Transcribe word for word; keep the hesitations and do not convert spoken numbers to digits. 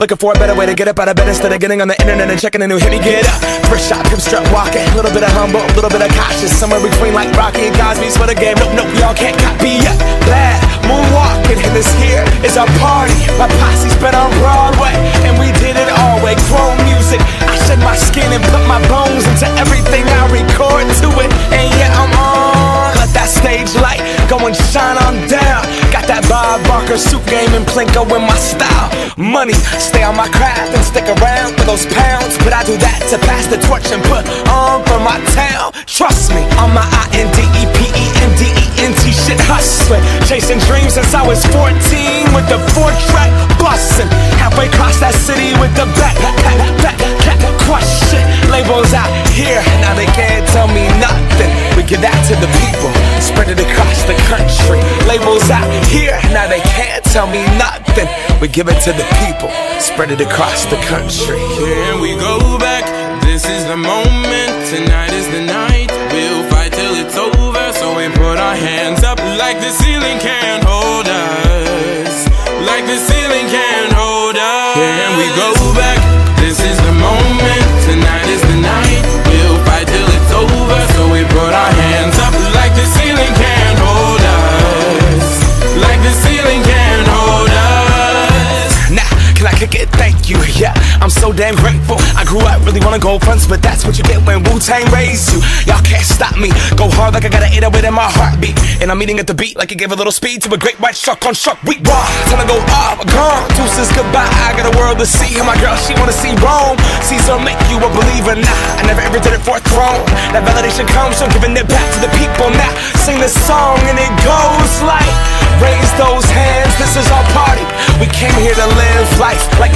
Looking for a better way to get up out of bed instead of getting on the internet and checking a new hit. Me get up, first shot, pimp strut walking. A little bit of humble, a little bit of cautious. Somewhere between like Rocky and Cosby's for the game. Nope, nope, y'all can't copy yet. Glad moonwalking, and this here is our party. My posse's been on Broadway, and we did it all way. Grown music, I shed my skin and put my bones into everything I record to it. And yeah, I'm on. Let that stage light go and shine on down. Got that Bob Barker suit game and Plinko in my style. Money, stay on my craft and stick around for those pounds. But I do that to pass the torch and put on for my town. Trust me, on my I N D E P E N D E N T shit hustling. Chasing dreams since I was fourteen with the four track bustin'. Halfway across that city with the back, back, back, back, crush shit. Labels out here, now they can't tell me nothing. We give that to the people, spread it across the country. Labels out here, now they can't tell me nothing. We give it to the people, spread it across the country. Here we go back, this is the moment. Tonight is the night, we'll fight till it's over. So we put our hands up like the ceiling can't hold us. Like the ceiling can't hold us. Here we go back, this is the moment. Tonight is the night, we'll fight till it's over. So we put our hands up like the ceiling can't hold us. Like the ceiling can't hold us. Nah, can I kick it? Thank you, yeah, I'm so damn grateful. I grew up really wanna go fronts, but that's what you get when Wu-Tang raised you. Y'all can't stop me, go hard like I got an eight oh eight in my heartbeat. And I'm eating at the beat like it gave a little speed to a great white shark on shark week. Raw, time to go off, gone, deuces goodbye. I got a world to see, and my girl, she wanna see Rome. Caesar make you a believer, nah, I never ever did it for a throne. That validation comes from giving it back to the people. Now, sing this song and it goes like, raise those hands, this is our party. We came here to live life like